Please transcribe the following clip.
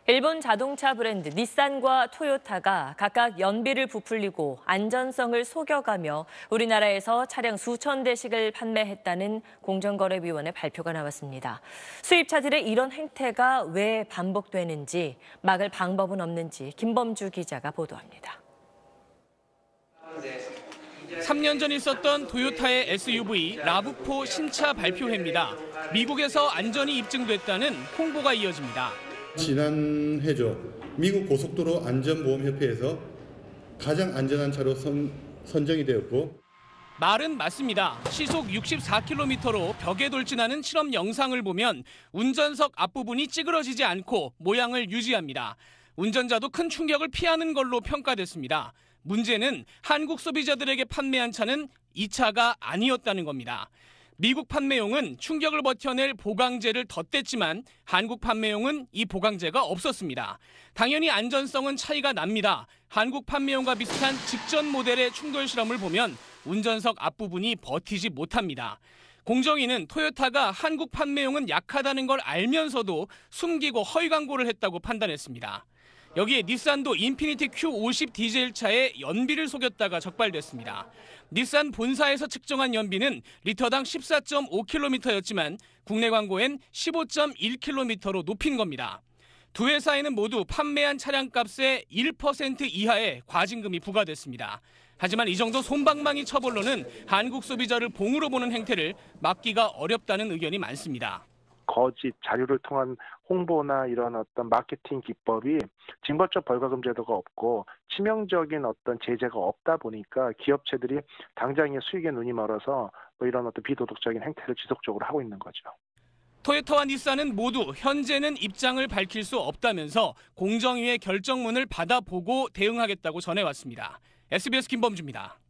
일본 자동차 브랜드 닛산과 토요타가 각각 연비를 부풀리고 안전성을 속여가며 우리나라에서 차량 수천 대씩을 판매했다는 공정거래위원회 발표가 나왔습니다. 수입차들의 이런 행태가 왜 반복되는지, 막을 방법은 없는지 김범주 기자가 보도합니다. 3년 전 있었던 토요타의 SUV 라브4 신차 발표회입니다. 미국에서 안전이 입증됐다는 홍보가 이어집니다. 지난해죠. 미국 고속도로 안전보험협회에서 가장 안전한 차로 선정이 되었고. 말은 맞습니다. 시속 64km로 벽에 돌진하는 실험 영상을 보면 운전석 앞부분이 찌그러지지 않고 모양을 유지합니다. 운전자도 큰 충격을 피하는 걸로 평가됐습니다. 문제는 한국 소비자들에게 판매한 차는 이 차가 아니었다는 겁니다. 미국 판매용은 충격을 버텨낼 보강제를 덧댔지만 한국 판매용은 이 보강제가 없었습니다. 당연히 안전성은 차이가 납니다. 한국 판매용과 비슷한 직전 모델의 충돌 실험을 보면 운전석 앞부분이 버티지 못합니다. 공정위는 토요타가 한국 판매용은 약하다는 걸 알면서도 숨기고 허위 광고를 했다고 판단했습니다. 여기에 닛산도 인피니티 Q50 디젤차에 연비를 속였다가 적발됐습니다. 닛산 본사에서 측정한 연비는 리터당 14.5km였지만 국내 광고엔 15.1km로 높인 겁니다. 두 회사에는 모두 판매한 차량값의 1% 이하의 과징금이 부과됐습니다. 하지만 이 정도 솜방망이 처벌로는 한국 소비자를 봉으로 보는 행태를 막기가 어렵다는 의견이 많습니다. 거짓 자료를 통한 홍보나 이런 어떤 마케팅 기법이 징벌적 벌과금 제도가 없고 치명적인 어떤 제재가 없다 보니까 기업체들이 당장의 수익에 눈이 멀어서 이런 어떤 비도덕적인 행태를 지속적으로 하고 있는 거죠. 토요타와 닛산은 모두 현재는 입장을 밝힐 수 없다면서 공정위의 결정문을 받아보고 대응하겠다고 전해왔습니다. SBS 김범주입니다.